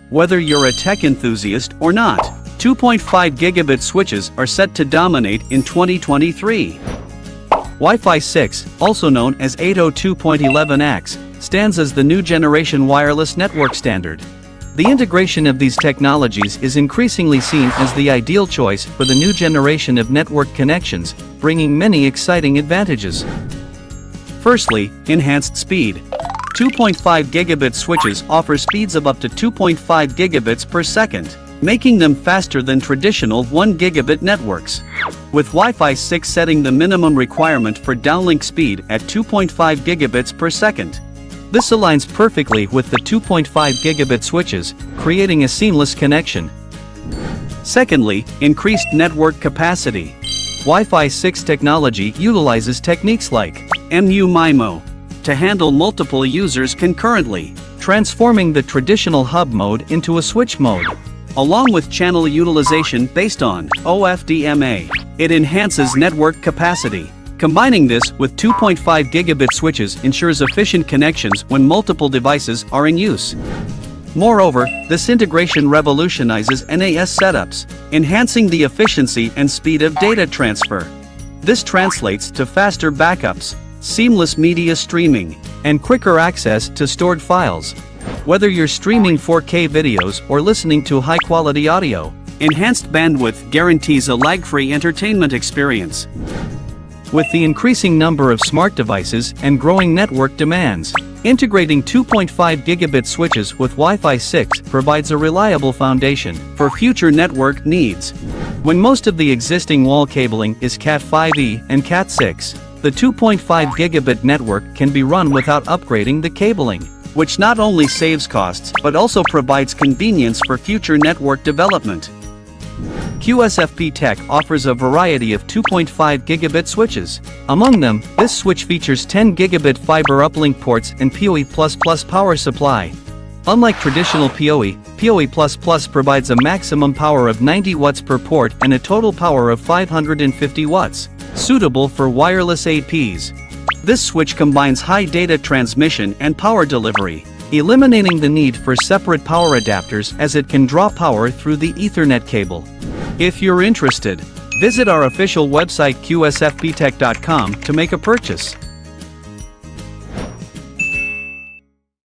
Whether you're a tech enthusiast or not, 2.5 gigabit switches are set to dominate in 2023. Wi-Fi 6, also known as 802.11ax, stands as the new generation wireless network standard. The integration of these technologies is increasingly seen as the ideal choice for the new generation of network connections, bringing many exciting advantages. Firstly, enhanced speed. 2.5 gigabit switches offer speeds of up to 2.5 gigabits per second, making them faster than traditional 1 gigabit networks. With Wi-Fi 6 setting the minimum requirement for downlink speed at 2.5 gigabits per second. This aligns perfectly with the 2.5 gigabit switches, creating a seamless connection. Secondly, increased network capacity. Wi-Fi 6 technology utilizes techniques like mu-mimo to handle multiple users concurrently, transforming the traditional hub mode into a switch mode. Along with channel utilization based on OFDMA, it enhances network capacity. Combining this with 2.5 gigabit switches ensures efficient connections when multiple devices are in use. Moreover, this integration revolutionizes NAS setups, enhancing the efficiency and speed of data transfer. This translates to faster backups, seamless media streaming, and quicker access to stored files. Whether you're streaming 4K videos or listening to high-quality audio, enhanced bandwidth guarantees a lag-free entertainment experience. With the increasing number of smart devices and growing network demands, integrating 2.5 gigabit switches with Wi-Fi 6 provides a reliable foundation for future network needs. When most of the existing wall cabling is Cat5e and Cat6, the 2.5 gigabit network can be run without upgrading the cabling, which not only saves costs but also provides convenience for future network development. QSFPTEK offers a variety of 2.5 gigabit switches. Among them, this switch features 10 gigabit fiber uplink ports and PoE++ power supply. Unlike traditional PoE, PoE++ provides a maximum power of 90 watts per port and a total power of 550 watts, suitable for wireless APs. This switch combines high data transmission and power delivery, eliminating the need for separate power adapters as it can draw power through the Ethernet cable. If you're interested, visit our official website QSFPTEK.com to make a purchase.